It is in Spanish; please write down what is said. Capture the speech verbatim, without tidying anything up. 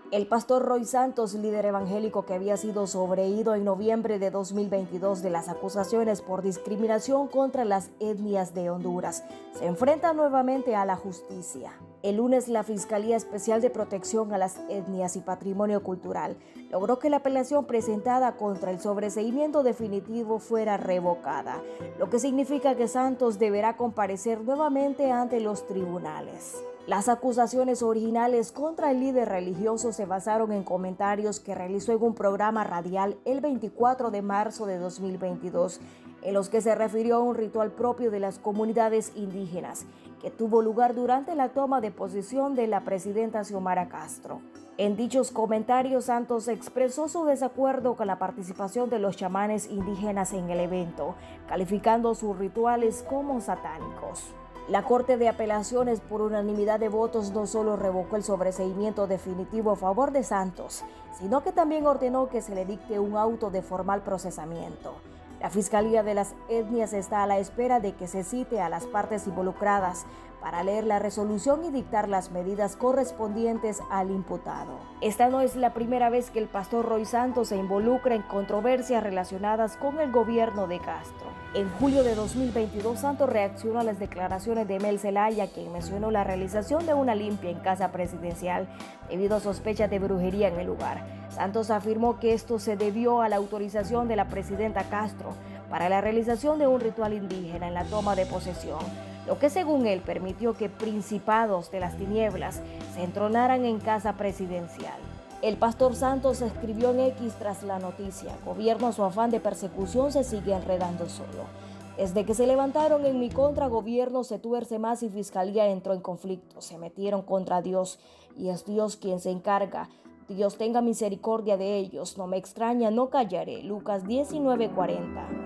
El pastor Roy Santos, líder evangélico que había sido sobreído en noviembre de dos mil veintidós de las acusaciones por discriminación contra las etnias de Honduras, se enfrenta nuevamente a la justicia. El lunes, la Fiscalía Especial de Protección a las Etnias y Patrimonio Cultural logró que la apelación presentada contra el sobreseimiento definitivo fuera revocada, lo que significa que Santos deberá comparecer nuevamente ante los tribunales. Las acusaciones originales contra el líder religioso se basaron en comentarios que realizó en un programa radial el veinticuatro de marzo de dos mil veintidós, en los que se refirió a un ritual propio de las comunidades indígenas que tuvo lugar durante la toma de posesión de la presidenta Xiomara Castro. En dichos comentarios, Santos expresó su desacuerdo con la participación de los chamanes indígenas en el evento, calificando sus rituales como satánicos. La Corte de Apelaciones, por unanimidad de votos, no solo revocó el sobreseimiento definitivo a favor de Santos, sino que también ordenó que se le dicte un auto de formal procesamiento. La Fiscalía de las Etnias está a la espera de que se cite a las partes involucradas para leer la resolución y dictar las medidas correspondientes al imputado. Esta no es la primera vez que el pastor Roy Santos se involucra en controversias relacionadas con el gobierno de Castro. En julio de dos mil veintidós, Santos reaccionó a las declaraciones de Mel Zelaya, quien mencionó la realización de una limpia en casa presidencial debido a sospechas de brujería en el lugar. Santos afirmó que esto se debió a la autorización de la presidenta Castro para la realización de un ritual indígena en la toma de posesión, lo que según él permitió que principados de las tinieblas se entronaran en casa presidencial. El pastor Santos escribió en X tras la noticia: gobierno, su afán de persecución se sigue enredando solo. Desde que se levantaron en mi contra, gobierno se tuerce más y fiscalía entró en conflicto. Se metieron contra Dios y es Dios quien se encarga. Dios tenga misericordia de ellos. No me extraña, no callaré. Lucas diecinueve cuarenta.